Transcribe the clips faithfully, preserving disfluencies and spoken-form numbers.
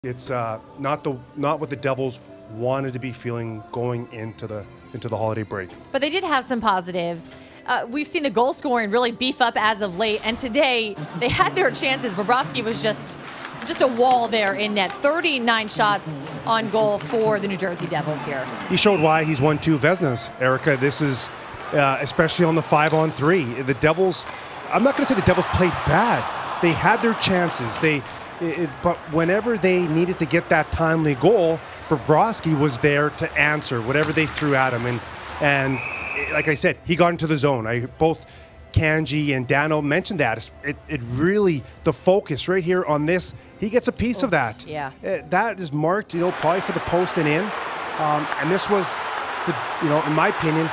It's uh, not the not what the Devils wanted to be feeling going into the into the holiday break. But they did have some positives. Uh, we've seen the goal scoring really beef up as of late, and today they had their chances. Bobrovsky was just just a wall there in net. thirty-nine shots on goal for the New Jersey Devils here. He showed why he's won two Vezinas, Erica. This is uh, especially on the five on three. The Devils, I'm not going to say the Devils played bad. They had their chances. They, it, but whenever they needed to get that timely goal, Bobrovsky was there to answer whatever they threw at him. And and like I said, he got into the zone. I both Kanji and Dano mentioned that. It, it really, the focus right here on this, he gets a piece oh, of that. Yeah. Uh, that is marked, you know, probably for the post and in. Um, and this was, the, you know, in my opinion,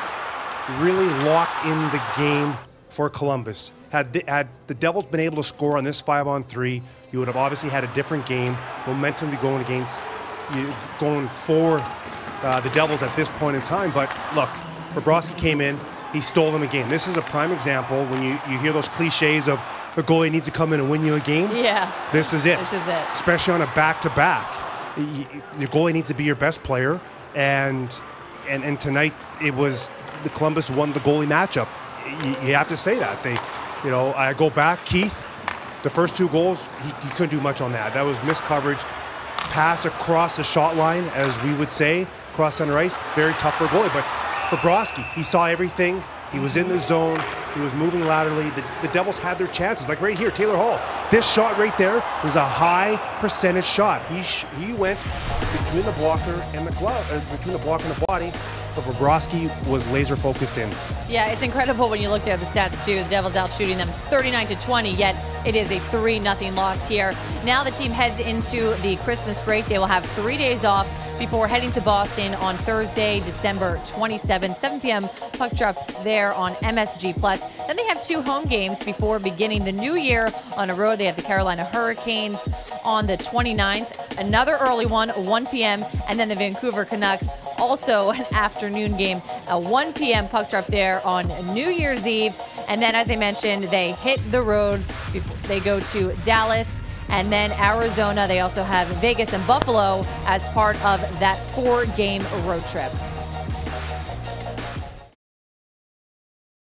really locked in the game for Columbus. Had the, had the Devils been able to score on this five on three, you would have obviously had a different game. Momentum be going against, you, going for uh, the Devils at this point in time. But look, Bobrovsky came in, he stole them a game. This is a prime example when you, you hear those cliches of the goalie needs to come in and win you a game. Yeah. This is it. This is it. Especially on a back-to-back. Your goalie needs to be your best player. And, and, and tonight it was the Columbus won the goalie matchup. You, you have to say that. They, you know, I go back, Keith, the first two goals, he, he couldn't do much on that. That was missed coverage. Pass across the shot line, as we would say, cross center ice. Very tough for a goalie. But Bobrovsky, he saw everything. He was in the zone. He was moving laterally. The, the Devils had their chances, like right here, Taylor Hall. This shot right there was a high percentage shot. He sh he went between the blocker and the glove, uh, between the blocker and the body. But Bobrovsky was laser focused in. Yeah, it's incredible when you look at the stats too. The Devils out shooting them thirty-nine to twenty, yet it is a three nothing loss here. Now the team heads into the Christmas break. They will have three days off before heading to Boston on Thursday, December twenty-seventh, seven p m puck drop there on M S G Plus. Then they have two home games before beginning the new year on a road. They have the Carolina Hurricanes on the twenty-ninth, another early one, one p m, and then the Vancouver Canucks, also an afternoon game, a one p m puck drop there on New Year's Eve. And then, as I mentioned, they hit the road before they go to Dallas and then Arizona. They also have Vegas and Buffalo as part of that four-game road trip.